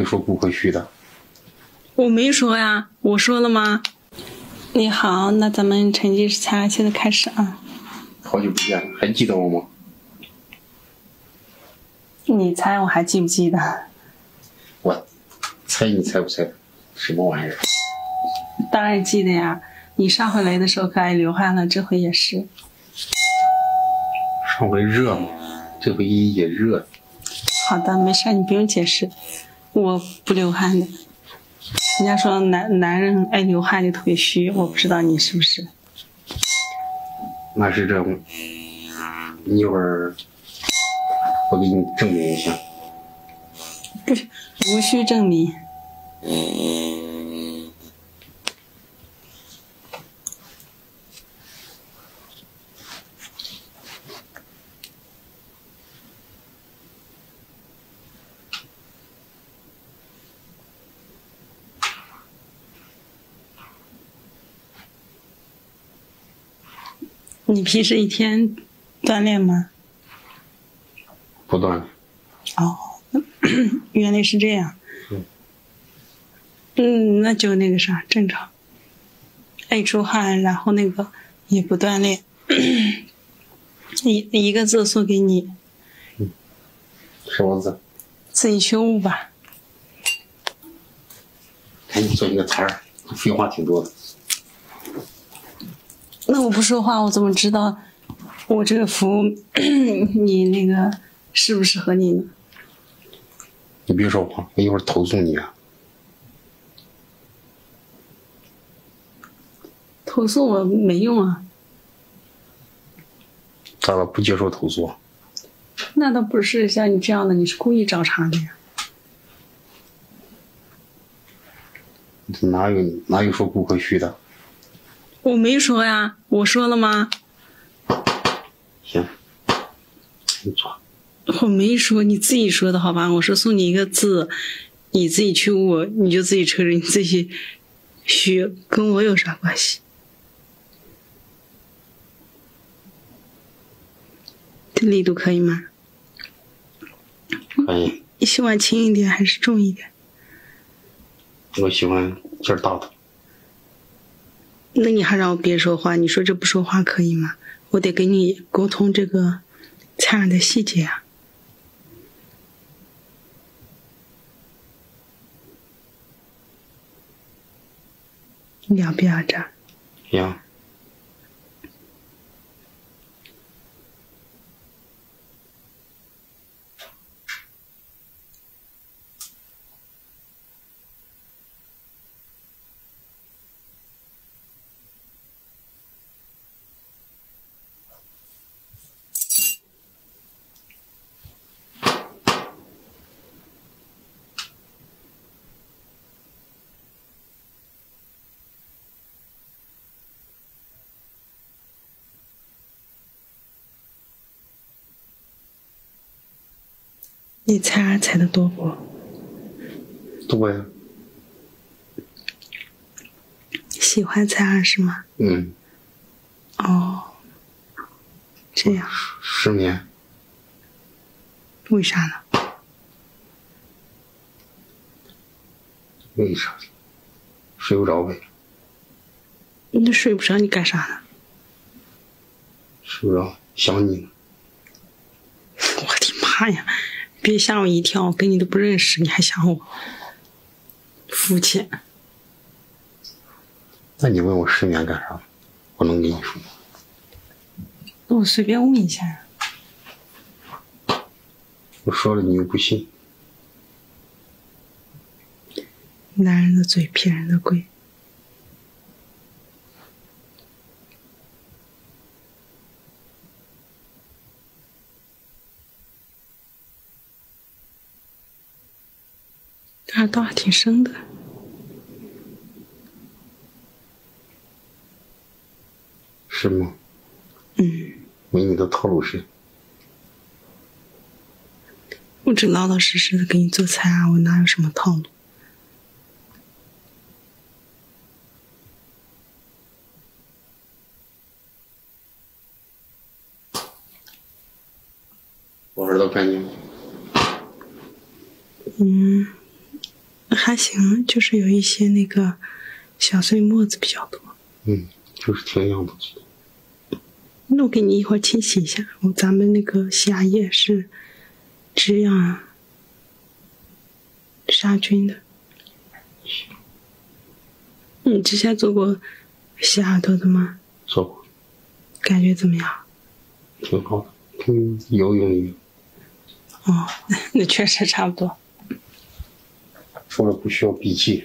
又说不回去的。 我没说呀，我说了吗？你好，那咱们沉浸式擦，现在开始啊。 好久不见，还记得我吗？ 你猜我还记不记得？ 我猜你猜不猜？什么玩意儿？ 当然记得呀，你上回来的时候可爱流汗了，这回也是。 上回热吗？这回也热。 好的，没事，你不用解释，我不流汗的。人家说男人爱流汗就特别虚，我不知道你是不是。 那是这样，你一会儿我给你证明一下。 不是，无需证明。你平时一天锻炼吗？ 不锻炼。 哦，原来是这样。那就那个啥，正常。爱出汗，然后那个也不锻炼，一个字送给你。 什么字？ 自己去悟吧。 赶紧做一个词儿，废话挺多的。 那我不说话，我怎么知道我这个服务你那个适不适合你呢？ 你别说话，我一会儿投诉你啊！ 投诉我没用啊。 咋了？不接受投诉？ 那倒不是像你这样的，你是故意找茬的呀。 哪有说不回去的？ 我没说呀，我说了吗？ 行，你做。 我没说，你自己说的好吧？我说送你一个字，你自己去悟，你就自己承认你自己虚，跟我有啥关系？这力度可以吗？ 可以。 你喜欢轻一点还是重一点？ 我喜欢劲儿大的。 那你还让我别说话，你说这不说话可以吗？我得跟你沟通这个擦染的细节啊。你要不要这样？ 要。 你擦的多不？ 多呀。 喜欢擦是吗？哦，这样。 失眠。 为啥呢？ 为啥？睡不着呗。 那睡不着你干啥呢？ 睡不着，想你呢。 我的妈呀！别吓我一跳，我跟你都不认识，你还想我？肤浅。 那你问我失眠干啥？我能跟你说。 那我随便问一下呀。 我说了你又不信。 男人的嘴骗人的鬼。这耳道还挺深的。 是吗？没你的套路深。 我只老老实实的给你做菜啊，我哪有什么套路？ 我耳朵干净吗？ 还行，就是有一些那个小碎沫子比较多。 就是挺痒的。 那我给你一会儿清洗一下，咱们那个洗牙液是止痒杀菌的。你之前做过洗耳朵的吗？ 做过。 感觉怎么样？ 挺好的，有用一样。 哦，那确实差不多。 除了不需要闭气。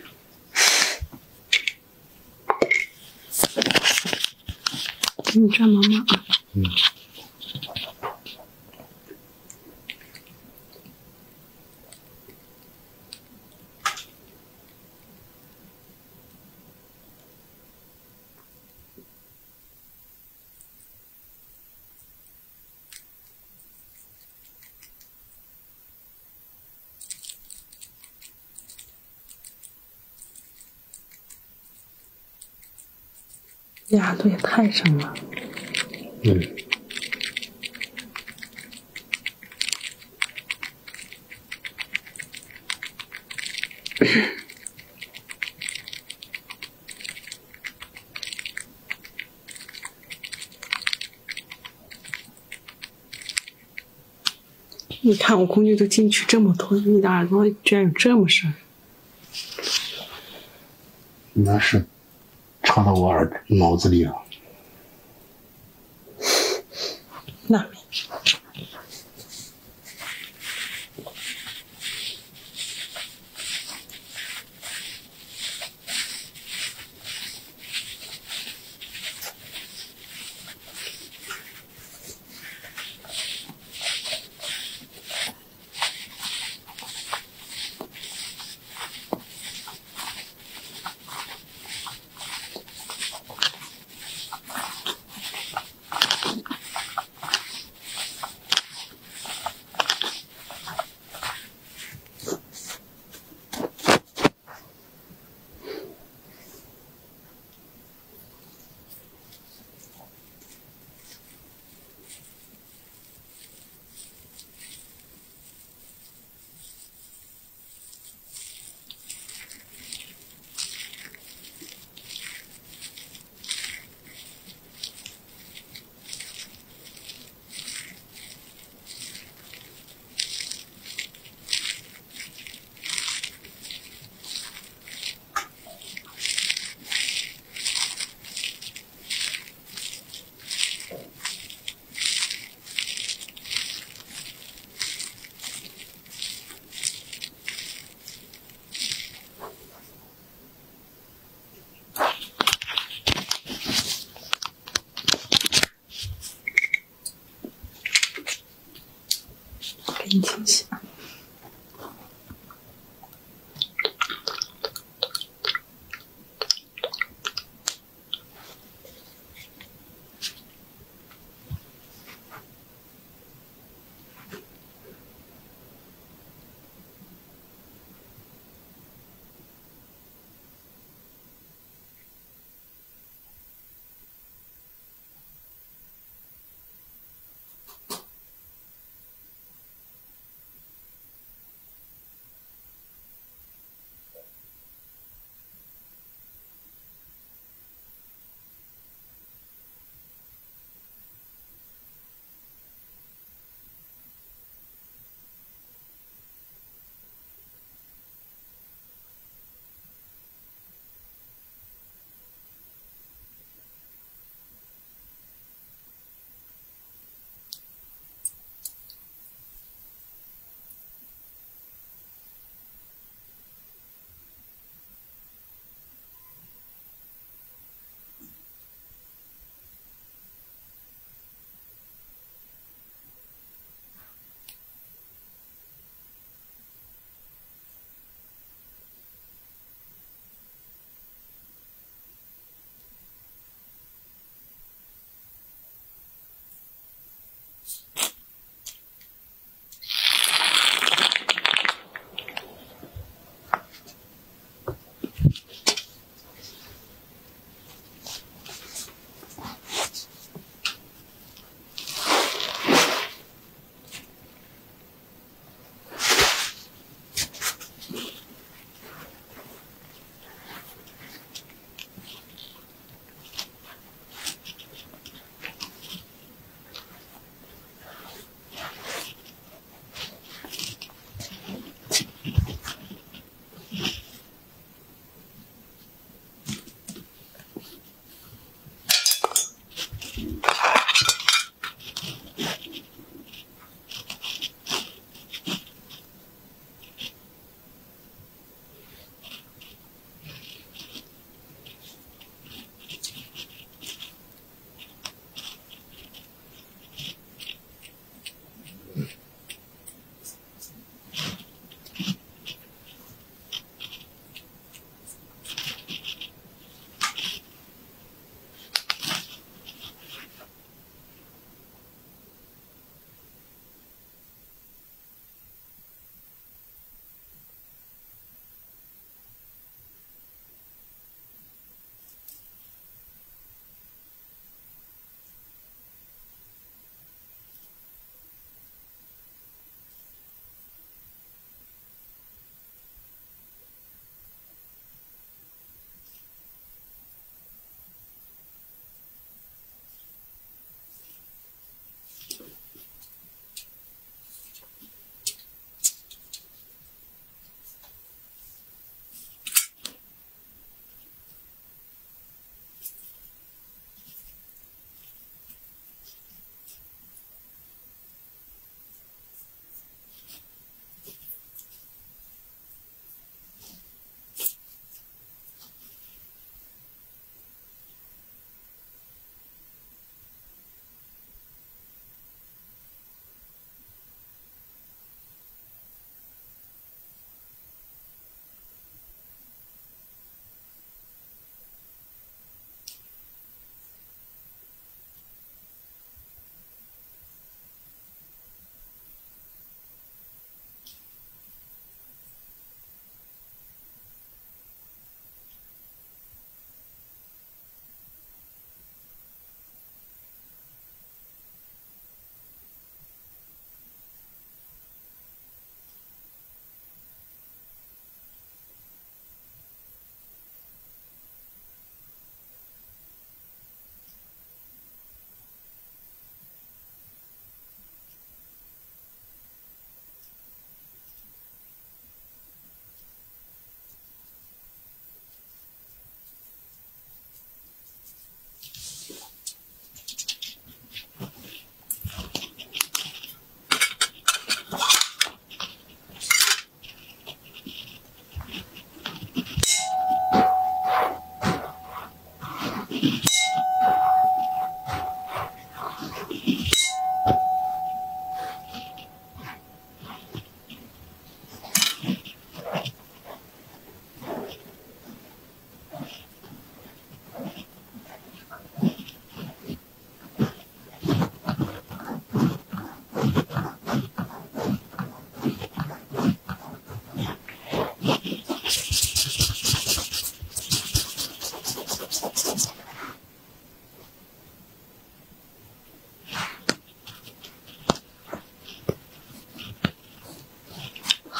给你转毛毛啊。牙朵也太深了。你看我工具都进去这么多，你的耳朵居然有这么深。 那是插到我脑子里了。 那没。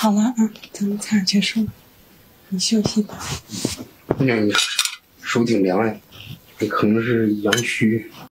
好了啊，咱们采样结束了，你休息吧。 那你手挺凉呀，你可能是阳虚。